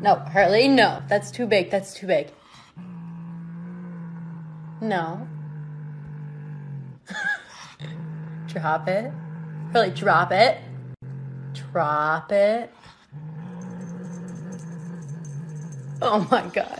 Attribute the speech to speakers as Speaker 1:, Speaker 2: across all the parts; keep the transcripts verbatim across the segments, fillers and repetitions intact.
Speaker 1: No, Harley, no. That's too big. That's too big. No. Drop it. Harley, drop it. Drop it. Oh my God.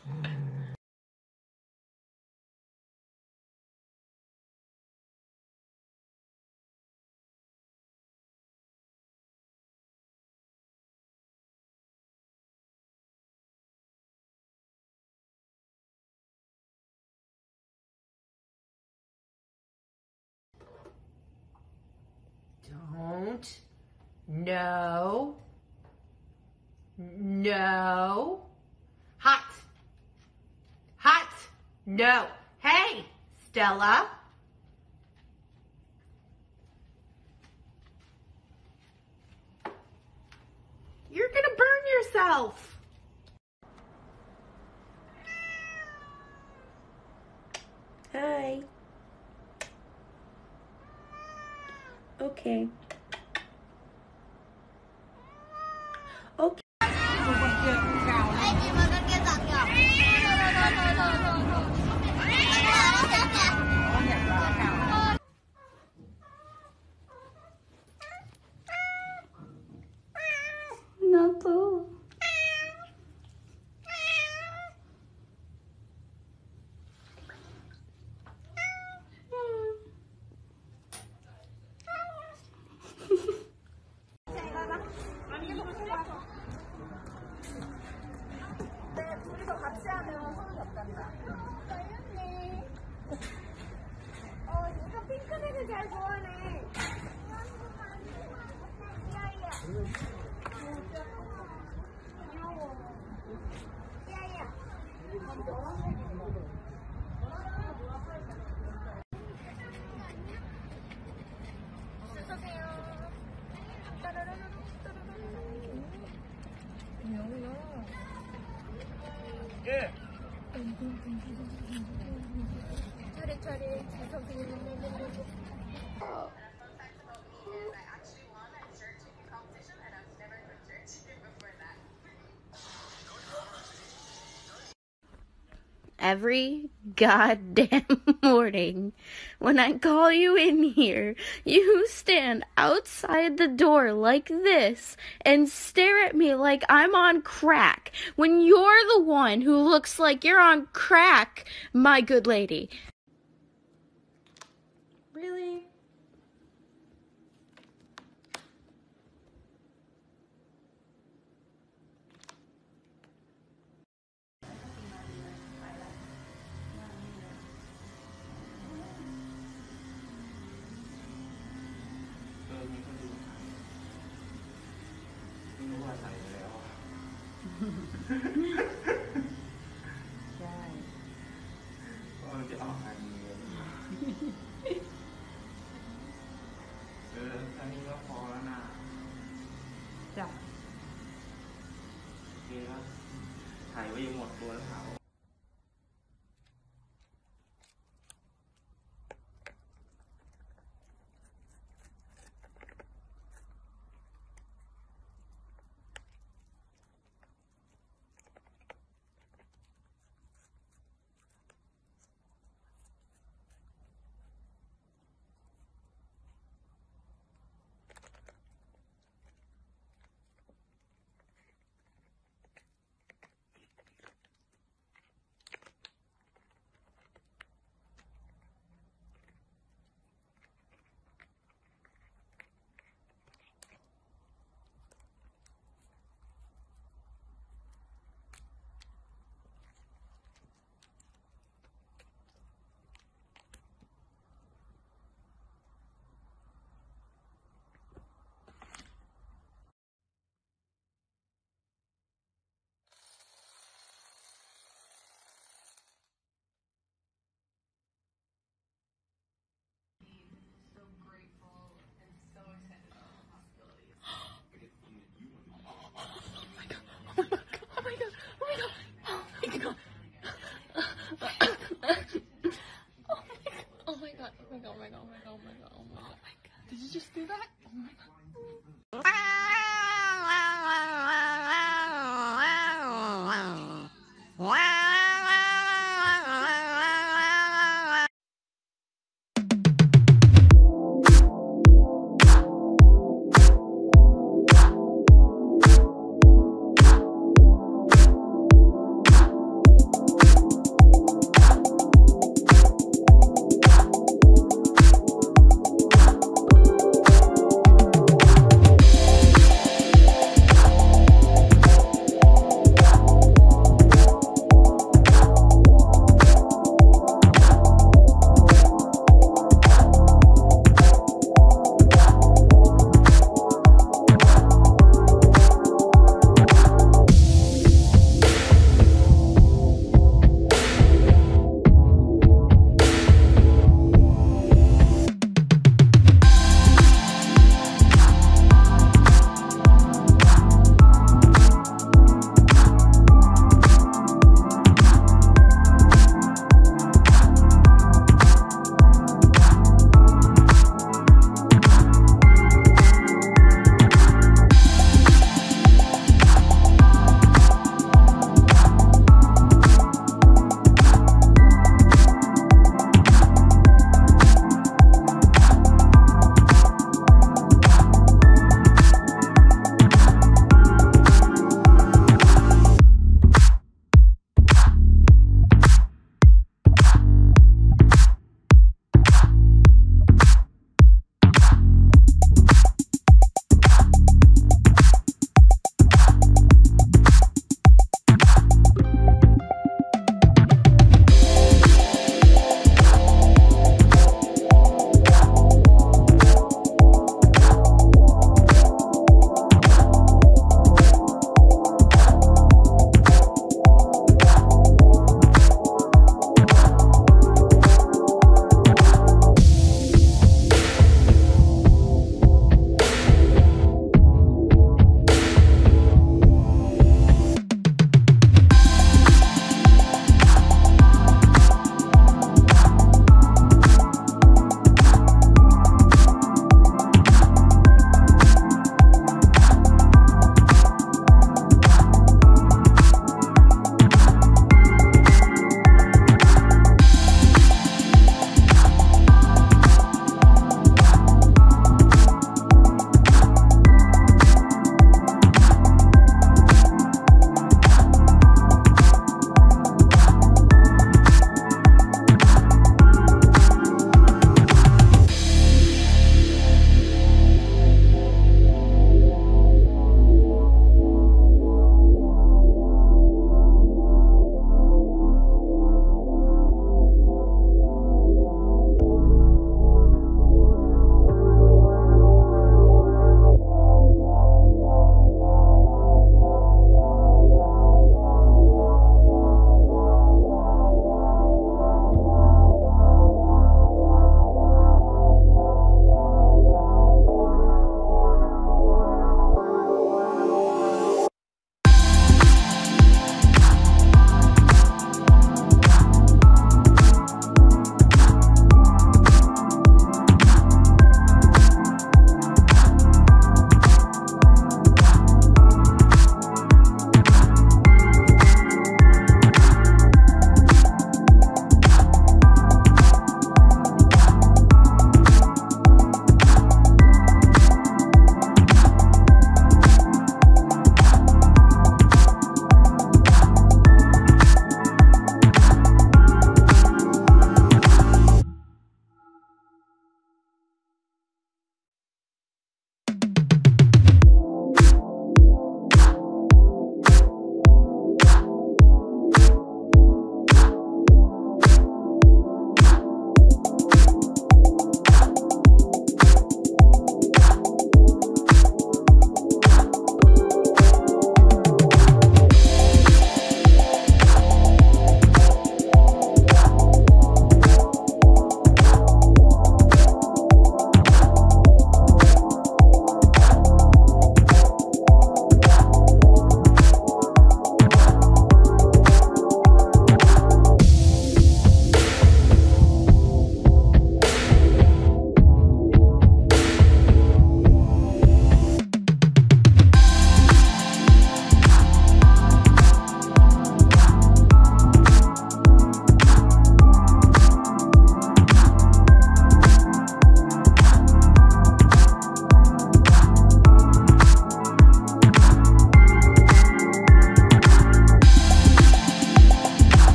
Speaker 1: Don't. No. No. Hot. Hot. No. Hey, Stella. You're gonna burn yourself.
Speaker 2: Hi. Okay. Okay. Nato.
Speaker 3: 둘이서 같이 하면 소름이 없단다. 당연히. 어, 얘가 핑크색을 잘 좋아하네. 야야. 귀여워. 야야.
Speaker 4: 예.
Speaker 3: 차례 차례 재석이.
Speaker 2: Every goddamn morning when I call you in here, you stand outside the door like this and stare at me like I'm on crack when you're the one who looks like you're on crack, my good lady. Really?
Speaker 4: Dạ. ถ่ายไว้ยังหมดตัวแล้วถาม